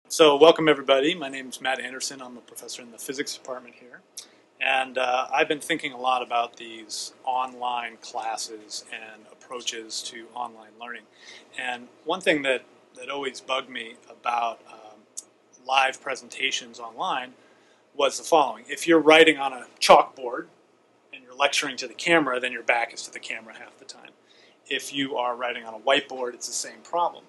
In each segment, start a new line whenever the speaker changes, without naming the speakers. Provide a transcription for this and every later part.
So welcome everybody. My name is Matt Anderson. I'm a professor in the physics department here. And I've been thinking a lot about these online classes and approaches to online learning. And one thing that always bugged me about live presentations online was the following. If you're writing on a chalkboard and you're lecturing to the camera, then your back is to the camera half the time. If you are writing on a whiteboard, it's the same problem.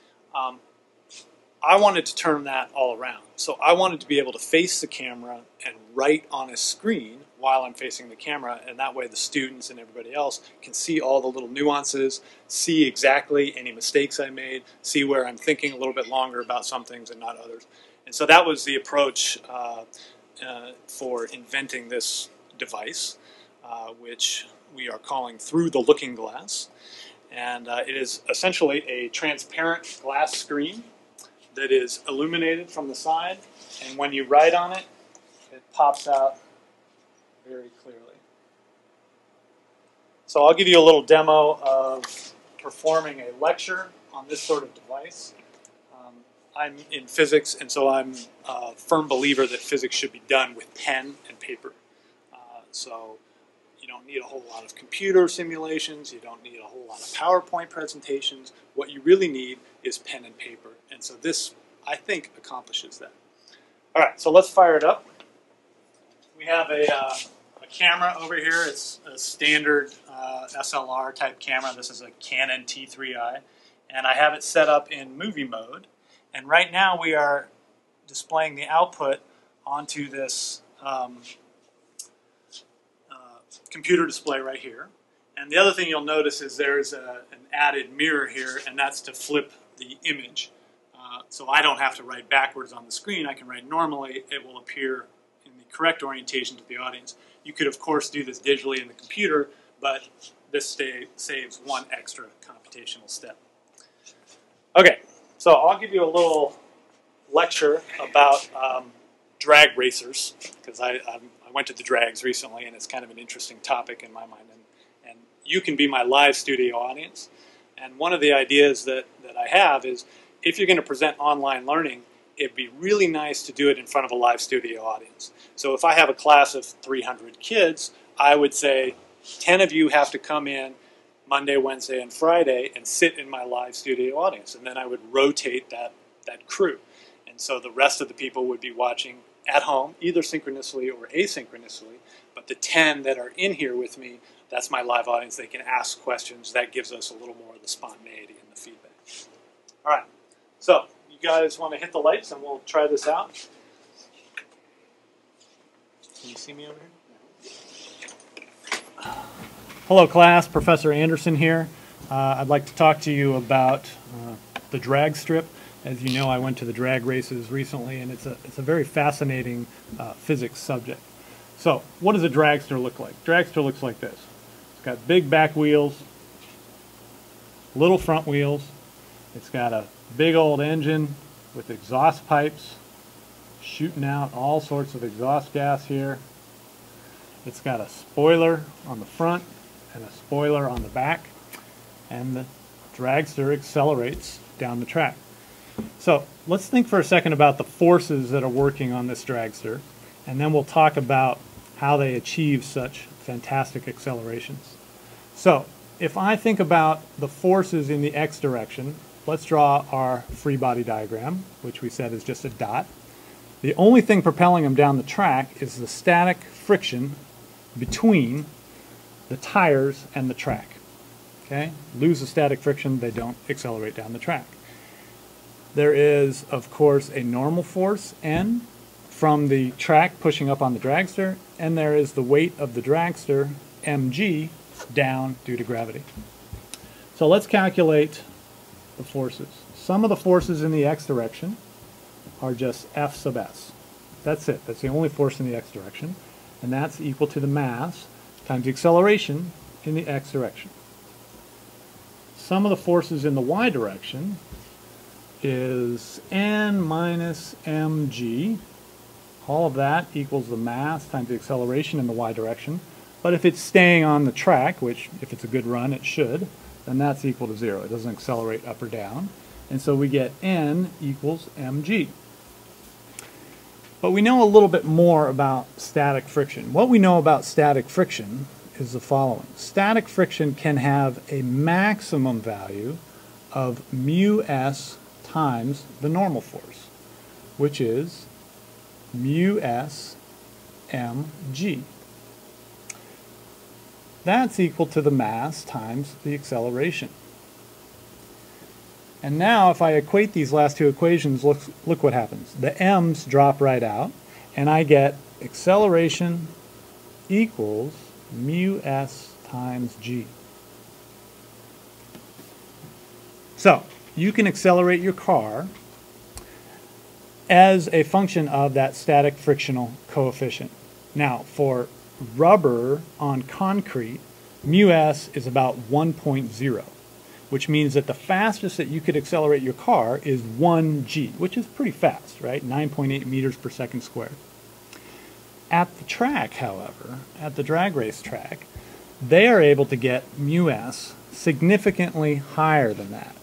I wanted to turn that all around. So I wanted to be able to face the camera and write on a screen while I'm facing the camera, and that way the students and everybody else can see all the little nuances, see exactly any mistakes I made, see where I'm thinking a little bit longer about some things and not others. And so that was the approach for inventing this device, which we are calling Through the Looking Glass. And it is essentially a transparent glass screen that is illuminated from the side, and when you write on it, it pops out very clearly. So I'll give you a little demo of performing a lecture on this sort of device. I'm in physics, and so I'm a firm believer that physics should be done with pen and paper. So you don't need a whole lot of computer simulations, you don't need a whole lot of PowerPoint presentations. What you really need is pen and paper. And so this, I think, accomplishes that. All right, so let's fire it up. We have a camera over here. It's a standard SLR type camera. This is a Canon T3i. And I have it set up in movie mode. And right now we are displaying the output onto this computer display right here. And the other thing you'll notice is there's an added mirror here, and that's to flip the image. So I don't have to write backwards on the screen. I can write normally. It will appear in the correct orientation to the audience. You could, of course, do this digitally in the computer, but this saves one extra computational step. Okay, so I'll give you a little lecture about drag racers, because I went to the drags recently, and it's kind of an interesting topic in my mind. And you can be my live studio audience. And one of the ideas that I have is, if you're going to present online learning, it'd be really nice to do it in front of a live studio audience. So if I have a class of 300 kids, I would say 10 of you have to come in Monday, Wednesday, and Friday and sit in my live studio audience. And then I would rotate that crew. And so the rest of the people would be watching at home, either synchronously or asynchronously. But the 10 that are in here with me, that's my live audience. They can ask questions. That gives us a little more of the spontaneity and the feedback. All right. So you guys want to hit the lights and we'll try this out. Can you see me over here? Hello class, Professor Anderson here. I'd like to talk to you about the drag strip. As you know, I went to the drag races recently, and it's a very fascinating physics subject. So what does a dragster look like? Dragster looks like this. It's got big back wheels, little front wheels. It's got a big old engine with exhaust pipes shooting out all sorts of exhaust gas here. It's got a spoiler on the front and a spoiler on the back, and the dragster accelerates down the track. So let's think for a second about the forces that are working on this dragster, and then we'll talk about how they achieve such fantastic accelerations. So if I think about the forces in the x direction, let's draw our free body diagram, which we said is just a dot. The only thing propelling them down the track is the static friction between the tires and the track. Okay? Lose the static friction, they don't accelerate down the track. There is, of course, a normal force, N, from the track pushing up on the dragster, and there is the weight of the dragster, mg, down due to gravity. So let's calculate the forces. Some of the forces in the x direction are just F sub s. That's it. That's the only force in the x direction, and that's equal to the mass times the acceleration in the x direction. Some of the forces in the y direction is N minus mg. All of that equals the mass times the acceleration in the y direction. But if it's staying on the track, which if it's a good run it should, then that's equal to 0. It doesn't accelerate up or down. And so we get N equals mg. But we know a little bit more about static friction. What we know about static friction is the following. Static friction can have a maximum value of mu s times the normal force, which is mu s mg. That's equal to the mass times the acceleration. And now if I equate these last two equations, look what happens. The m's drop right out, and I get acceleration equals mu s times g. So you can accelerate your car as a function of that static frictional coefficient. Now for rubber on concrete, mu s is about 1.0. which means that the fastest that you could accelerate your car is 1g, which is pretty fast, right? 9.8 meters per second squared. At the track, however, at the drag race track, they are able to get mu s significantly higher than that.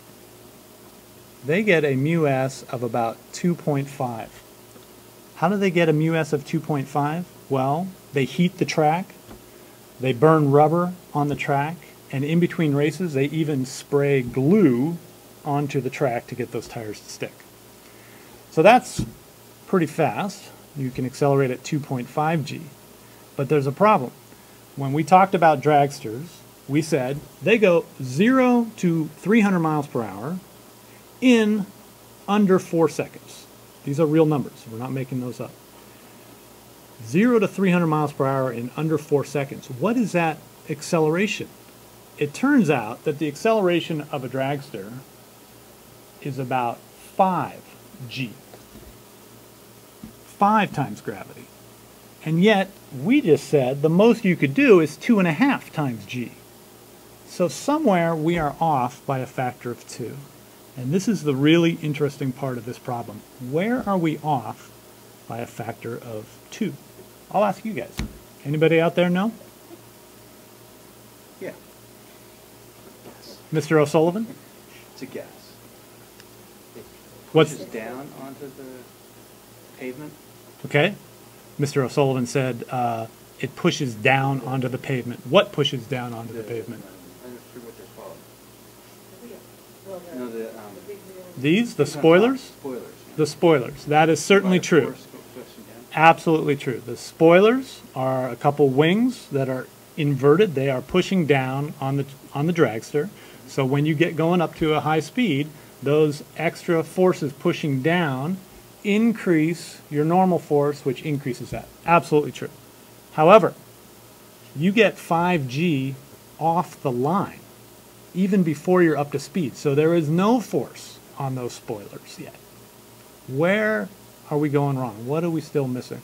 They get a mu s of about 2.5. How do they get a mu s of 2.5? Well, they heat the track, they burn rubber on the track, and in between races, they even spray glue onto the track to get those tires to stick. So that's pretty fast. You can accelerate at 2.5 g. But there's a problem. When we talked about dragsters, we said they go 0 to 300 miles per hour in under 4 seconds. These are real numbers. We're not making those up. 0 to 300 miles per hour in under 4 seconds. What is that acceleration? It turns out that the acceleration of a dragster is about 5g. 5 times gravity. And yet, we just said the most you could do is 2.5 times g. So somewhere we are off by a factor of 2. And this is the really interesting part of this problem. Where are we off by a factor of 2? I'll ask you guys. Anybody out there know?
Yeah.
Mr. O'Sullivan?
It's a guess. It
What's
pushes down onto the pavement.
Okay. Mr. O'Sullivan said it pushes down onto the pavement. What pushes down onto the pavement?
I'm not sure what they're called. No,
These? The spoilers?
Spoilers. Yeah.
The spoilers. That is certainly true. Absolutely true. The spoilers are a couple wings that are inverted. They are pushing down on the dragster. So when you get going up to a high speed, those extra forces pushing down increase your normal force, which increases that. Absolutely true. However, you get 5g off the line even before you're up to speed. So there is no force on those spoilers yet. Where are we going wrong? What are we still missing?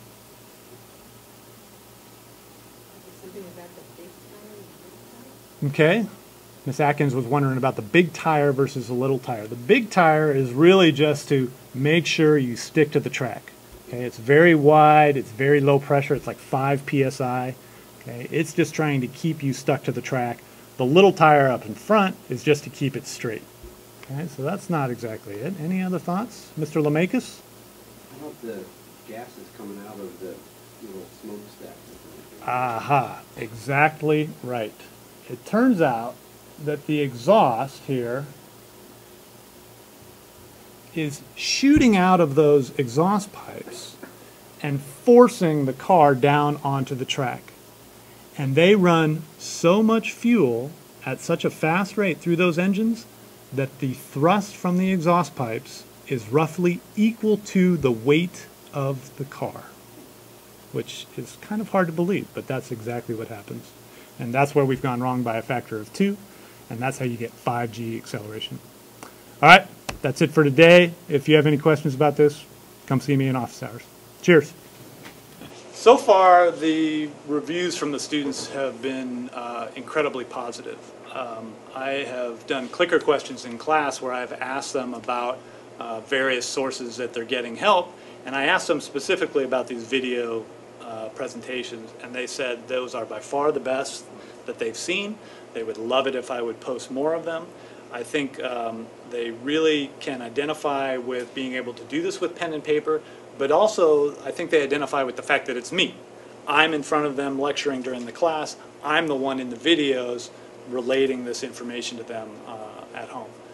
Okay. Miss Atkins was wondering about the big tire versus the little tire. The big tire is really just to make sure you stick to the track. Okay, it's very wide, it's very low pressure, it's like 5 psi. Okay, it's just trying to keep you stuck to the track. The little tire up in front is just to keep it straight. Okay, so that's not exactly it. Any other thoughts? Mr. Lemekis?
How about the gases coming out of the little smokestack?
Aha, exactly right. It turns out that the exhaust here is shooting out of those exhaust pipes and forcing the car down onto the track. And they run so much fuel at such a fast rate through those engines that the thrust from the exhaust pipes is roughly equal to the weight of the car, which is kind of hard to believe, but that's exactly what happens. And that's where we've gone wrong by a factor of 2, and that's how you get 5g acceleration. All right, that's it for today. If you have any questions about this, come see me in office hours. Cheers. So far, the reviews from the students have been incredibly positive. I have done clicker questions in class where I've asked them about various sources that they're getting help, and I asked them specifically about these video presentations, and they said those are by far the best that they've seen. They would love it if I would post more of them. I think they really can identify with being able to do this with pen and paper, but also I think they identify with the fact that it's me. I'm in front of them lecturing during the class. I'm the one in the videos relating this information to them at home.